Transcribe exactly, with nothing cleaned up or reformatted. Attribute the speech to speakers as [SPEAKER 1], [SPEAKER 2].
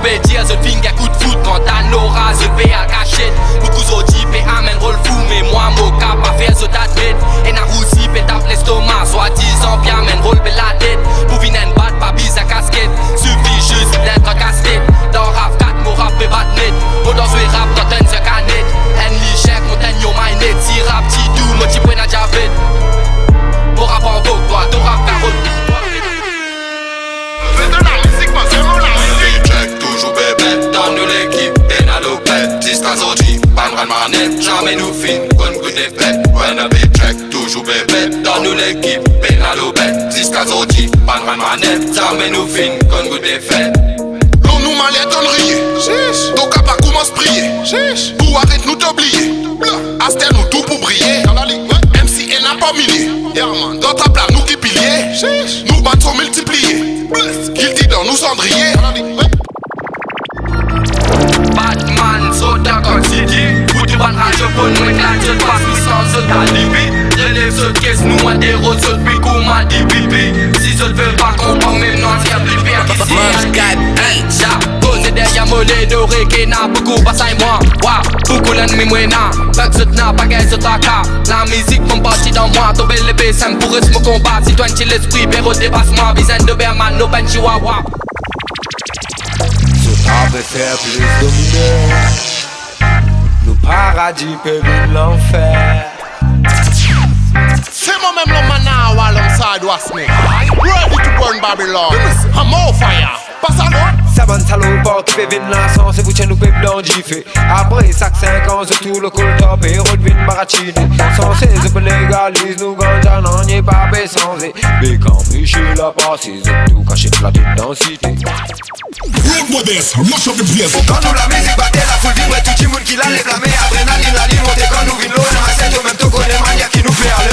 [SPEAKER 1] peut dire, ce film qui coup de foot quand t'as Nora, ce fait à cachette. Beaucoup d'autres et amène rôle fou, mais moi, mon cap pas faire ce t'admettre. Et n'a roussi, fait tape l'estomac, soit disant, bien amène rôle de la tête. Pour venir une batte, pas bise à casquette. Suffit juste d'être casse-tête. Dans rap quatre, mon rap est bat net. Mon dans ce rap, dans ten se canette. En lichek, mon ten yo my net. Si rap, ti dou, mon ti point à javet. Mon rap en vogue, toi, ton rap carotte.
[SPEAKER 2] Fais de la musique, pas seulement la musique.
[SPEAKER 1] Check toujours bébé, dans nous l'équipe, et n'a l'opette. Disque aujourd'hui, pas de manette, jamais nous fin, bonne goût des fêtes. When a big check, toujours bébé, dans nous l'équipe, et n'a l'opette. Disque aujourd'hui, pas de manette, jamais nous fin, bonne goût des fêtes.
[SPEAKER 2] L'on nous malait tonnerie. Donc à pas commence prier. Pour arrête nous t'oublier. Astel nous tout pour briller. Même si elle n'a pas millier. Dans ta place nous qui pilier. Nous battons multipliés. Guilty dans nous cendriers.
[SPEAKER 1] Batman, Soda Gun City. Foutu ban radio pour nous éclater de passe puissance de ta libye. Relève ce caisse, nous à des rôles, ce pic ou m'a dit pipi. Si je ne veux pas comprendre, même non, c'est un plus pire qu'ici. J'ai posé derrière mollet doré qui n'a beaucoup passé moi. Waouh, beaucoup l'ennemi moyen. Fuck ce n'a pas qu'elle se taca. La musique font partie dans moi. Tomber l'épée, ça me pourrait se me combat. Si toi tu l'esprit, béro dépassement. Bizaine de Berman, no ben chihuahua.
[SPEAKER 3] Avait faire plus dominer. Nos paradis peuvent l'enfer.
[SPEAKER 2] C'est moi-même le mana alongside Wasney. Ready to burn Babylon. I'm on fire. Passe à l'eau.
[SPEAKER 3] Ça bonne salopard qui fait venir l'encens et vous tiens nous peut blanchiffer. Après sac cinq ans c'est tout le cool top et redevine baratine. Sans ces open légalise nous ganja n'en y est pas baissé. Mais quand Michel a passé c'est tout caché de la tête densité.
[SPEAKER 2] Road modeste, rush up the place.
[SPEAKER 3] Quand nous la musique battait la foule vibrait tout le monde qui la lève la main. Adrénaline la ligne montée quand nous vînes l'eau. Dans la scène au même temps qu'on est mania qui nous fait aller.